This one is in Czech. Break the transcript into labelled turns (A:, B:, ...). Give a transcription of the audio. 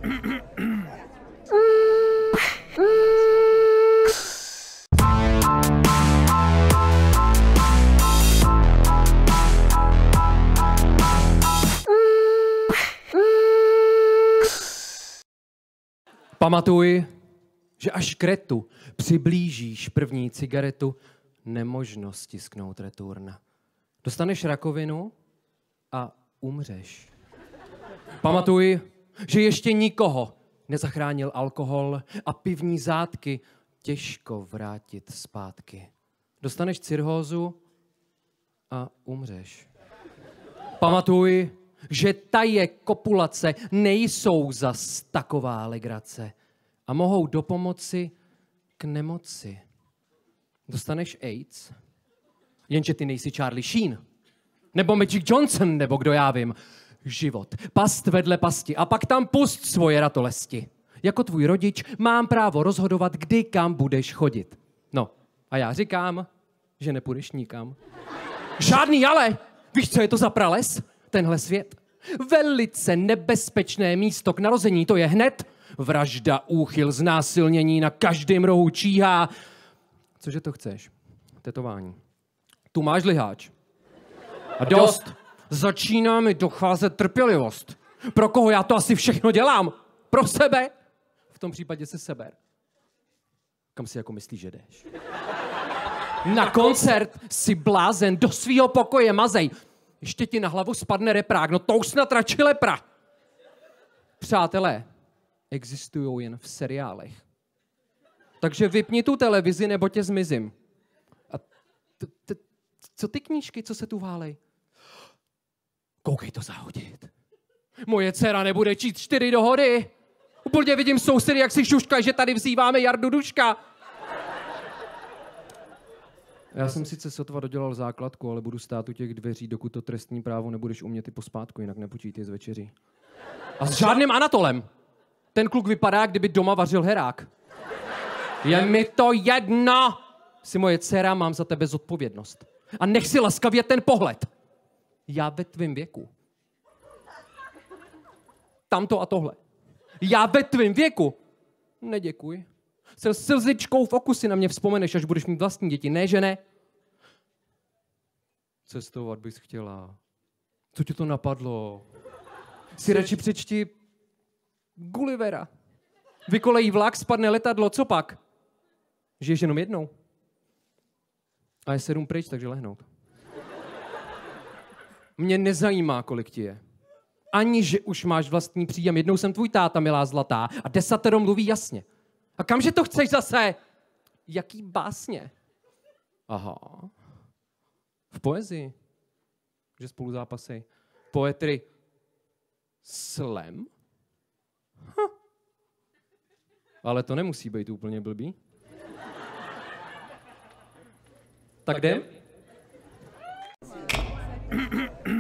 A: Pamatuj, že až k retu přiblížíš první cigaretu, nemožno stisknout return. Dostaneš rakovinu a umřeš. Pamatuj, že ještě nikoho nezachránil alkohol a pivní zátky těžko vrátit zpátky. Dostaneš cirhózu a umřeš. Pamatuj, že taje kopulace nejsou zas taková legrace a mohou dopomoci k nemoci. Dostaneš AIDS, jenže ty nejsi Charlie Sheen, nebo Magic Johnson, nebo kdo já vím. Život, past vedle pasti a pak tam pust svoje ratolesti. Jako tvůj rodič mám právo rozhodovat, kdy kam budeš chodit. No, a já říkám, že nepůjdeš nikam. Žádný ale! Víš, co je to za prales? Tenhle svět. Velice nebezpečné místo k narození, to je hned vražda, úchyl, znásilnění, na každém rohu číhá. Cože to chceš? Tetování. Tu máš liháč. A dost. Začíná mi docházet trpělivost. Pro koho já to asi všechno dělám? Pro sebe? V tom případě se seber. Kam si jako myslíš, že jdeš? Na koncert si blázen, do svýho pokoje mazej. Ještě ti na hlavu spadne reprák, no to už snad radši lepra. Přátelé, existují jen v seriálech. Takže vypni tu televizi, nebo tě zmizím. A co ty knížky, co se tu válej? Koukej to zahodit. Moje dcera nebude číst 4 dohody. Úplně vidím sousedy, jak si šuškají, že tady vzýváme Jardu Duška. Já jsem sice sotva dodělal základku, ale budu stát u těch dveří, dokud to trestní právo nebudeš umět i pospátku, jinak nepočítej z večeří. A s žádným Anatolem. Ten kluk vypadá, kdyby doma vařil herák. Je mi to jedno! Jsi moje dcera, mám za tebe zodpovědnost. A nech si laskavě ten pohled. Já ve tvým věku. Tamto a tohle. Já ve tvým věku. Neděkuj. Se slzičkou v oku si na mě vzpomeneš, až budeš mít vlastní děti. Ne, že ne? Cestovat bys chtěla. Co ti to napadlo? Si radši přečti Gullivera. Vykolejí vlak, spadne letadlo, co pak? Žiješ jenom jednou. A je 7 pryč, takže lehnout. Mě nezajímá, kolik ti je. Ani, že už máš vlastní příjem. Jednou jsem tvůj táta, milá zlatá, a 10 mluví jasně. A kamže to chceš zase? Jaký básně? Aha. V poezii. Že spolu zápasy. Poetry. Slam? Ale to nemusí být úplně blbý. Tak jdem?